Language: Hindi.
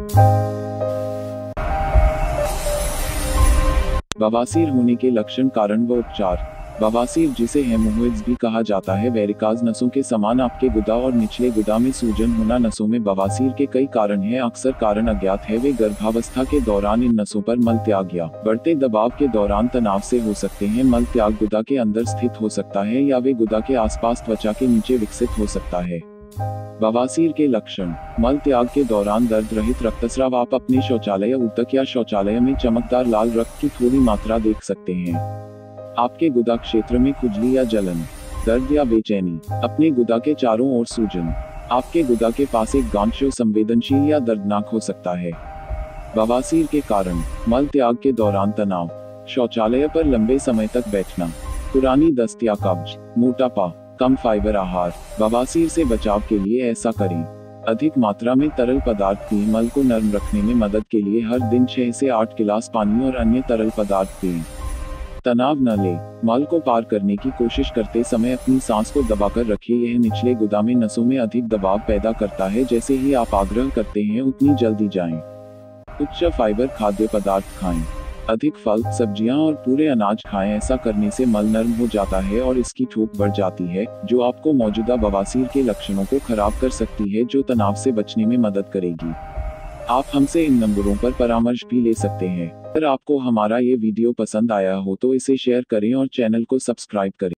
बवासीर होने के लक्षण, कारण व उपचार। बवासीर, जिसे हेमोरॉइड्स भी कहा जाता है, वेरिकाज नसों के समान आपके गुदा और निचले गुदा में सूजन होना नसों में बवासीर के कई कारण हैं। अक्सर कारण अज्ञात है। वे गर्भावस्था के दौरान इन नसों पर मल त्याग या बढ़ते दबाव के दौरान तनाव से हो सकते हैं। मल त्याग गुदा के अंदर स्थित हो सकता है या वे गुदा के आसपास त्वचा के नीचे विकसित हो सकता है। बवासीर के लक्षण, मल त्याग के दौरान दर्द रहित रक्तस्राव। आप अपने शौचालय ऊतक या शौचालय में चमकदार लाल रक्त की थोड़ी मात्रा देख सकते हैं। आपके गुदा क्षेत्र में खुजली या जलन, दर्द या बेचैनी, अपने गुदा के चारों ओर सूजन। आपके गुदा के पास एक गांठ जो संवेदनशील या दर्दनाक हो सकता है। बवासीर के कारण, मल त्याग के दौरान तनाव, शौचालय पर लंबे समय तक बैठना, पुरानी दस्त या कब्ज, मोटापा, कम फाइबर आहार। बवासीर से बचाव के लिए ऐसा करें: अधिक मात्रा में तरल पदार्थ पिएं। मल को नरम रखने में मदद के लिए हर दिन 6 से 8 गिलास पानी और अन्य तरल पदार्थ पिएं। तनाव न लें। मल को पार करने की कोशिश करते समय अपनी सांस को दबाकर रखें। यह निचले गुदा में नसों में अधिक दबाव पैदा करता है। जैसे ही आप आग्रह करते हैं, उतनी जल्दी जाएं। उच्च फाइबर खाद्य पदार्थ खाएं। अधिक फल, सब्जियां और पूरे अनाज खाएं। ऐसा करने से मल नरम हो जाता है और इसकी थोक बढ़ जाती है, जो आपको मौजूदा बवासीर के लक्षणों को खराब कर सकती है, जो तनाव से बचने में मदद करेगी। आप हमसे इन नंबरों पर परामर्श भी ले सकते हैं। अगर आपको हमारा ये वीडियो पसंद आया हो तो इसे शेयर करें और चैनल को सब्सक्राइब करें।